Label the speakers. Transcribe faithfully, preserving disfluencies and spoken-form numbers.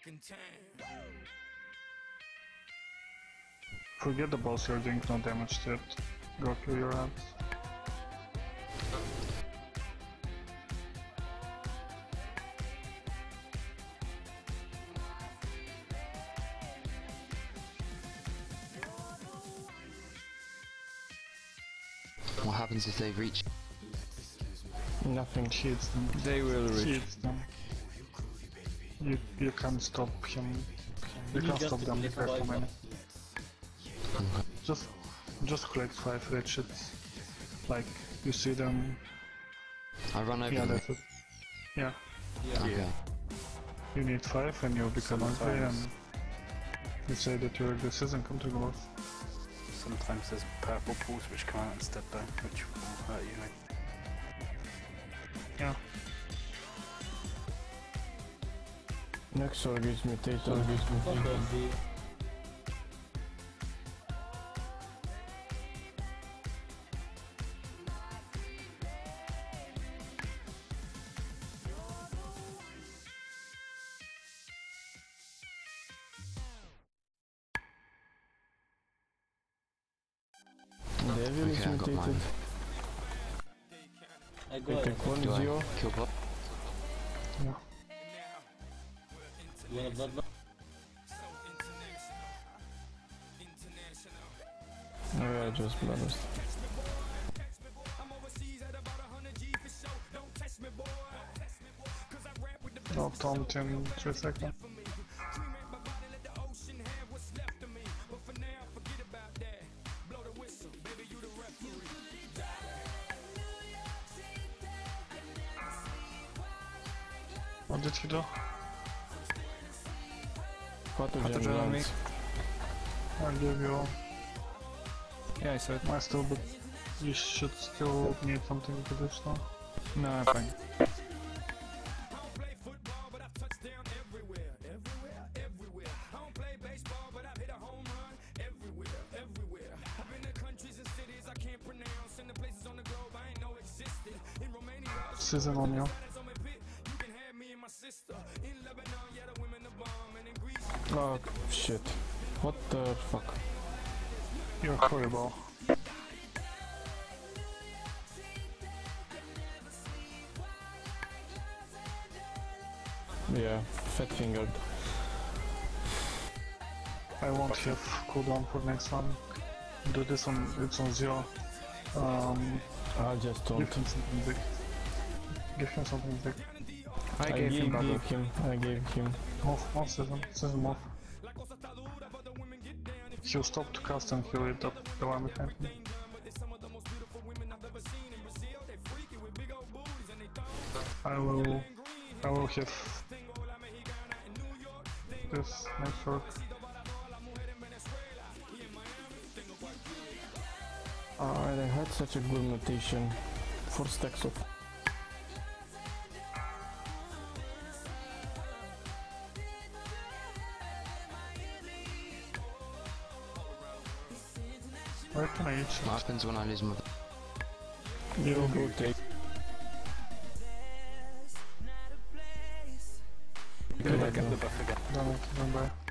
Speaker 1: Forget the boss, you're doing no damage to it. Go kill your ads.
Speaker 2: What happens if they reach?
Speaker 1: Nothing. Cheats them.
Speaker 3: They will reach.
Speaker 1: Cheats them. You you can't stop him. You can't stop them with their command. Just just collect five wretches. Like you see them.
Speaker 2: I run over
Speaker 1: Yeah,
Speaker 2: them.
Speaker 1: that's it. Yeah.
Speaker 3: Yeah.
Speaker 2: Okay.
Speaker 1: You need five and you become angry and you say that you're the season come to the boss.
Speaker 4: Sometimes there's purple pools which come out instead though, which will hurt you.
Speaker 1: Yeah.
Speaker 5: Nexor gives mutator, gives mutator. Devil is
Speaker 2: Okay, I got
Speaker 5: mutated.
Speaker 2: mine.
Speaker 6: I
Speaker 5: I
Speaker 6: got
Speaker 5: can
Speaker 6: it.
Speaker 5: clone
Speaker 2: Do I
Speaker 5: Zio.
Speaker 2: kill bot?
Speaker 1: Yeah.
Speaker 6: You wanna blood?
Speaker 5: Oh yeah, just blast.
Speaker 1: No taunt in three seconds. What did he do?
Speaker 5: Pathogen
Speaker 3: Pathogen on me.
Speaker 5: lands.
Speaker 1: I'll give you
Speaker 3: Yeah, I saw it.
Speaker 1: my still, but you should still need something additional.
Speaker 3: No, I'm fine.
Speaker 1: Season on you.
Speaker 5: Oh shit. What the fuck?
Speaker 1: You're horrible.
Speaker 5: Yeah, fat fingered.
Speaker 1: I won't have cooldown for next one. Do this on it's on zero. Um,
Speaker 5: I just don't.
Speaker 1: give him something big. Give him something big.
Speaker 3: I,
Speaker 5: I
Speaker 3: gave
Speaker 5: gave,
Speaker 3: him bubble.
Speaker 5: gave him. I gave him.
Speaker 1: Move, move, season, season, move. He'll stop to cast and he'll eat up the one behind him. I will, I will have this next work.
Speaker 5: Alright, I had such a good mutation. Four stacks of.
Speaker 1: Where can I eat shit?
Speaker 2: What happens when I lose my...
Speaker 5: You go take.
Speaker 3: Go back at the
Speaker 1: Don't, don't buy.